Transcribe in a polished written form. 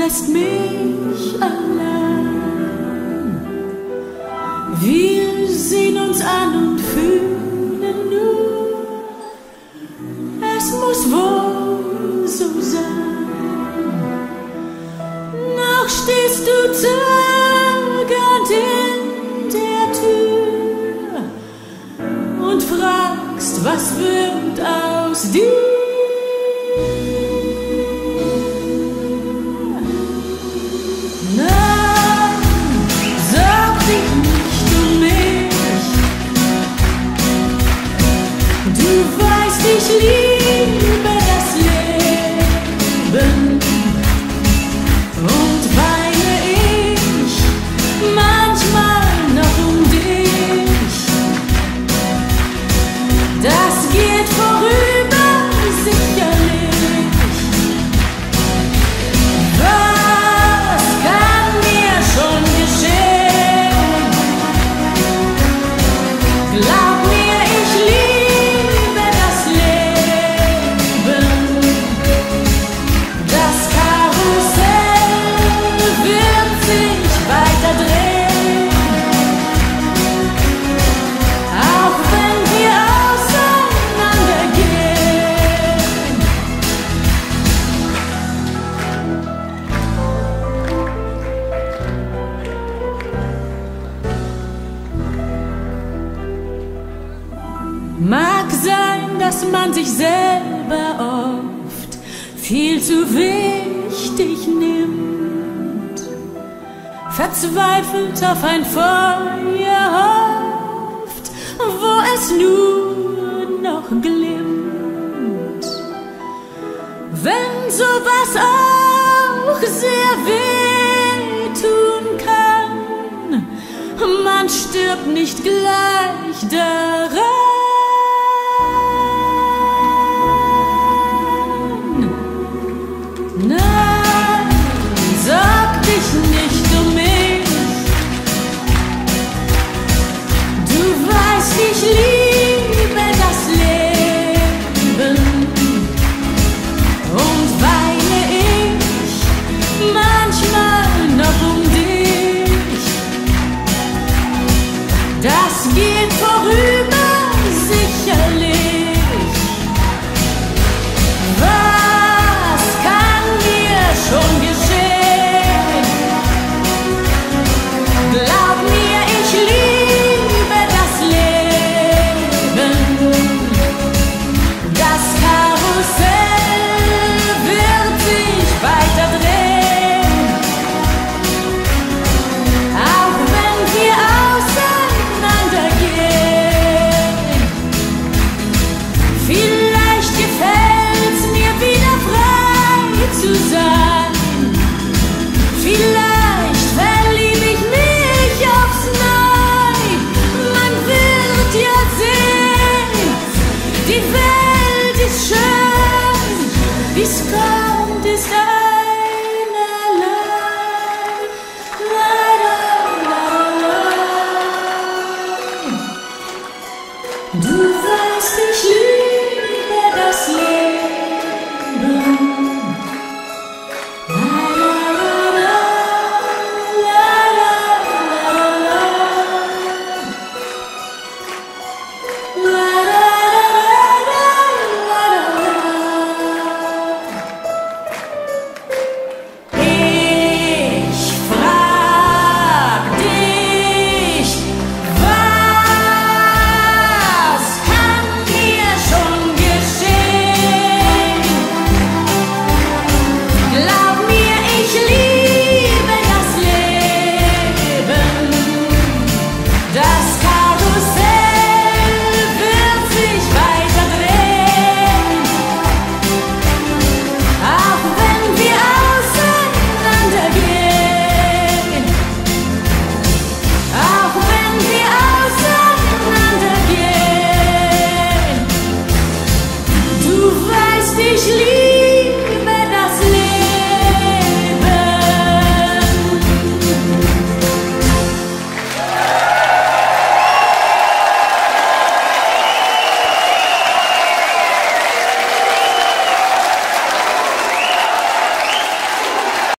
lässt mich allein. Wir sehen uns an und fühlen nur, es muss wohl so sein. Noch stehst du zögernd in der Tür und fragst, was wird aus dir? Ich liebe das Leben und weine ich manchmal noch dich. Das geht vorüber, sicherlich. Was kann mir schon geschehen? Glaub mir, ich liebe das Leben. Das Karussell wird sich weiter drehen, auch wenn wir auseinandergehen. Mag sein, dass man sich selber oft viel zu wichtig nimmt, verzweifelt auf ein Feuer hofft, wo es nur noch glimmt. Wenn sowas auch sehr weh tun kann, man stirbt nicht gleich daran. Nein, sorg dich nicht um mich. Du weißt, ich liebe das Leben und weine ich manchmal noch um dich. Das geht vorüber.